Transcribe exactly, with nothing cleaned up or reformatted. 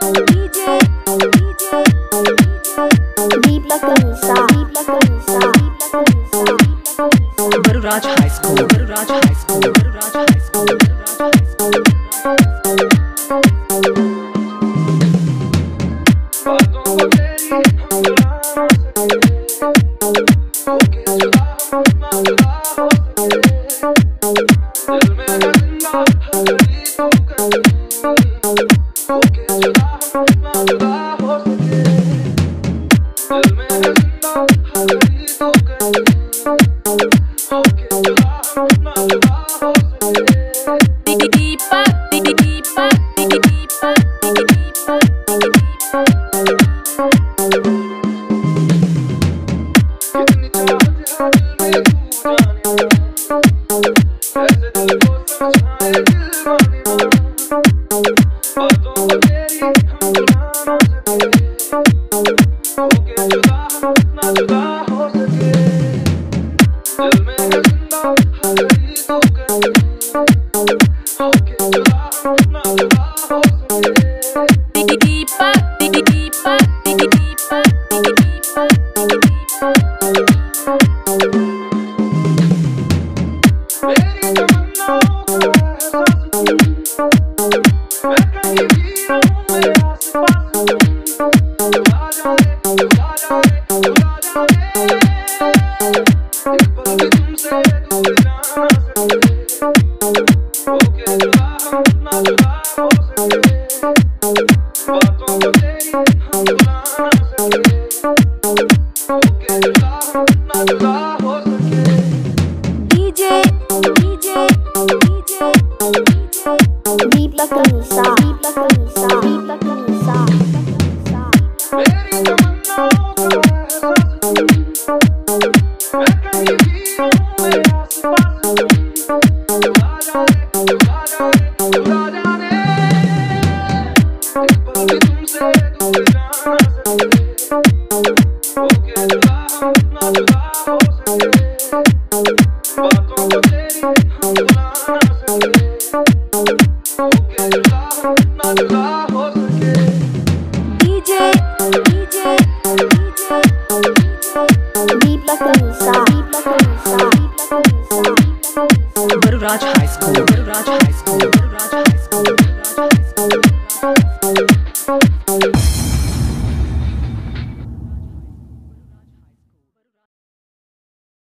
Raj High School, Raj High School, Raj High School, Raj High School. बातों को तेरी हम बुला सके, ओके जुदा ना जुदा हो सके, दिल में है जिंदा हरी तू कहीं, ओके जुदा ना जुदा हो सके, दिल में है जिंदा हरी तू कहीं, ओके जुदा ना जुदा हो सके। दीपा दीपा दीपा कितनी चाहत है दिल में तू जाने, ऐसे दिल को समझाए दिल माने ना, बातों को तेरी हम बुला ना सके, ओके जुदा ना जुदा हो सके, दिल में है जिंदा हरी तू कहीं, ओके जुदा ना जुदा हो सके। दीपा दीपा दीपा मेरी तमन्नाओं का एहसास, मैं कहीं भी रहूं मेरे आस-पास, आ जाने आ जाने आ जाने, एक पल भी तुमसे दूर जा ना सके, ओके जुदा ना जुदा हो सके, बातों को तेरी हम बुला ना सके, ओके जुदा ना जुदा हो सके। DJ DJ DJ Deepak Nisha Deepak Nisha Deepak Nisha मेरी तमन्नाओं का एहसास, मैं कहीं भी रहूं मेरे आस-पास, आ जाने आ जाने आ जाने, एक पल भी तुमसे दूर जा ना सके, ओके जुदा ना जुदा हो सके, बातों को तेरी हम बुला ना सके, ओके जुदा ना जुदा